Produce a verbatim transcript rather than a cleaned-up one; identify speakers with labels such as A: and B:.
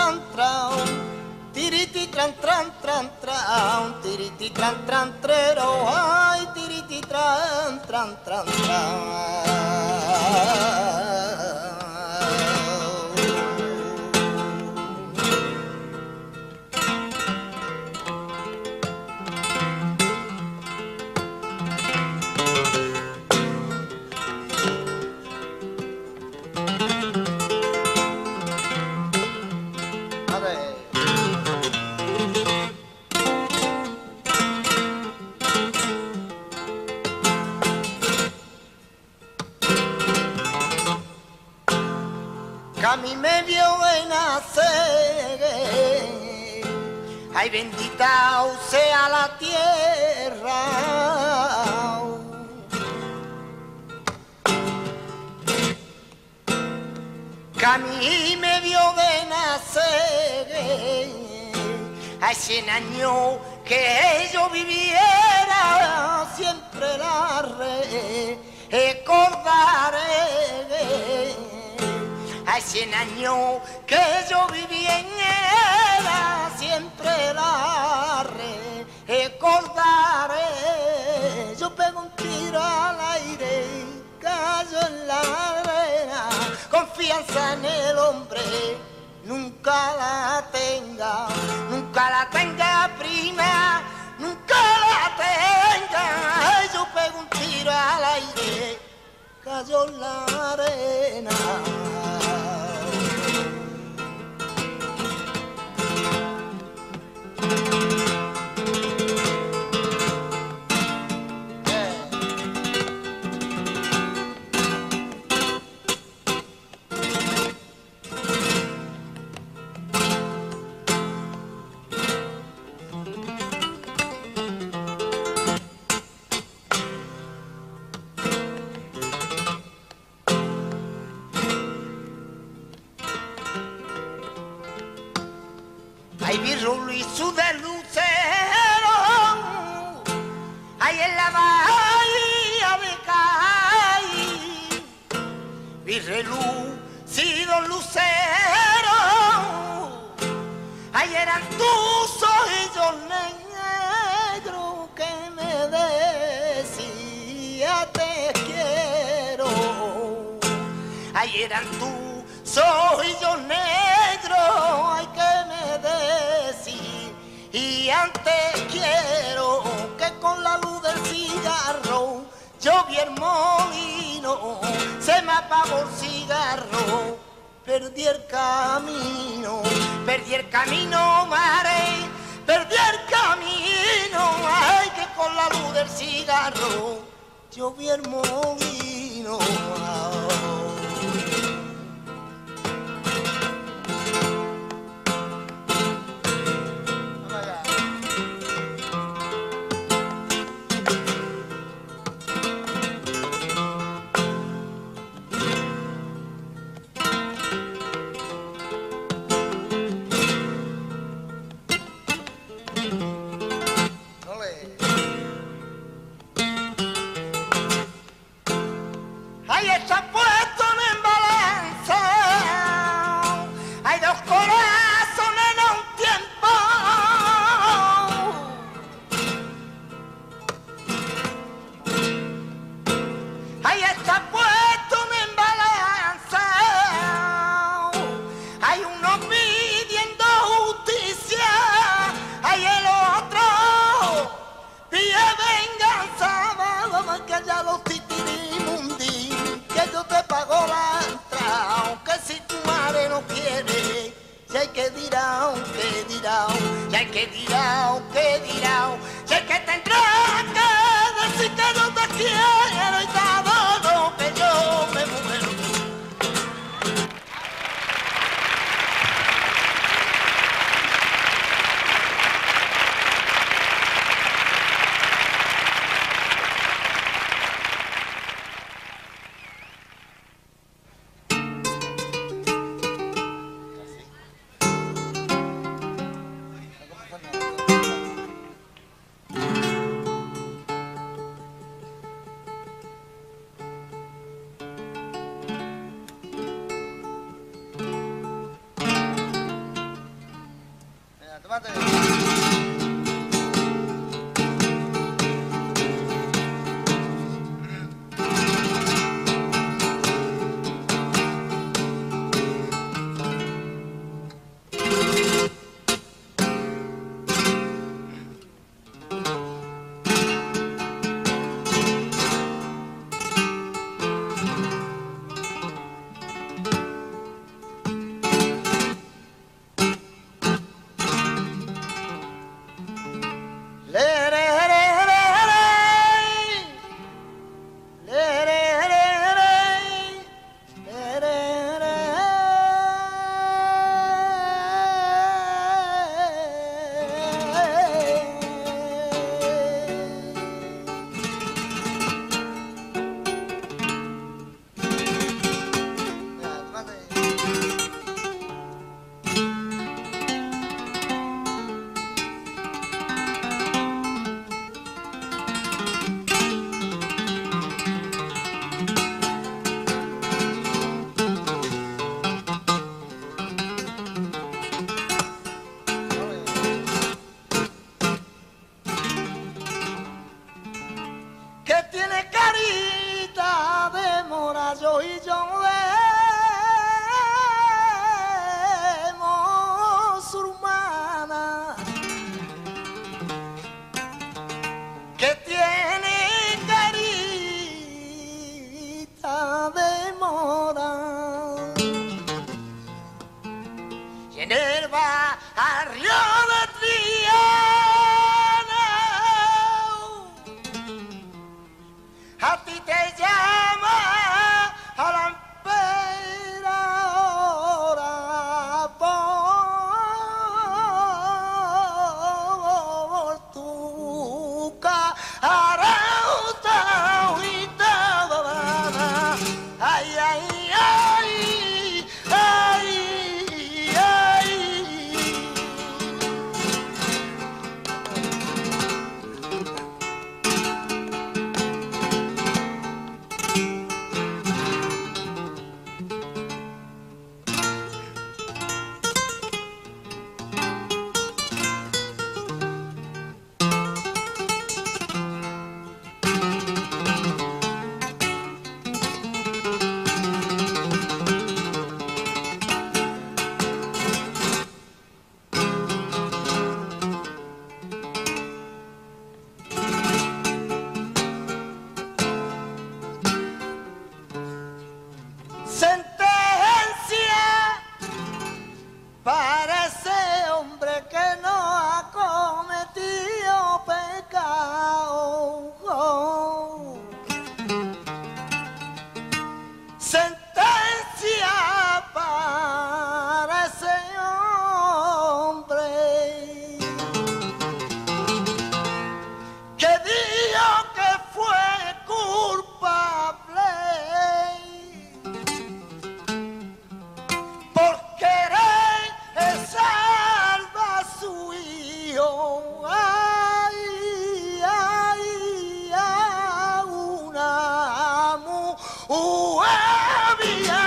A: tran tran, tiriti tran tran tran tran, tiriti tran tran trero, ay tiriti tran tran tran tran. A mí me vio nacer, ay bendita sea la tierra, que a mí me vio de nacer, hay cien años que yo viviera, siempre la recordaré. Hay cien años que yo viví en ella, siempre la recordaré. Yo pego un tiro al aire y callo en la arena. Confianza en el hombre, nunca la tenga, nunca la tenga prima, nunca la tenga. Yo pego un tiro al aire, callo en la arena. Ay, Virrulo y su de lucero, ay, en la bahía de Cádiz, Virrelucido lucero, ay, eran tus ojillos negros que me decía te quiero, ay, eran tus ojillos negros, ay, que y antes quiero que con la luz del cigarro yo vi el molino, se me apagó el cigarro, perdí el camino, perdí el camino, mare, perdí el camino, ay, que con la luz del cigarro yo vi el molino. Ahí está puesto en balanza, hay dos corazones en un tiempo. Ahí está puesto en balanza, hay uno pidiendo justicia, hay el otro pide venganza, vamos que allá los titirimundi. Yo te pago la entrada, aunque si tu madre no quiere, si hay que dirá, aunque dirá, si hay que dirá, aunque dirá, si hay que tendrá que decir que yo te quiero y todo lo que yo me muero. Ué, minha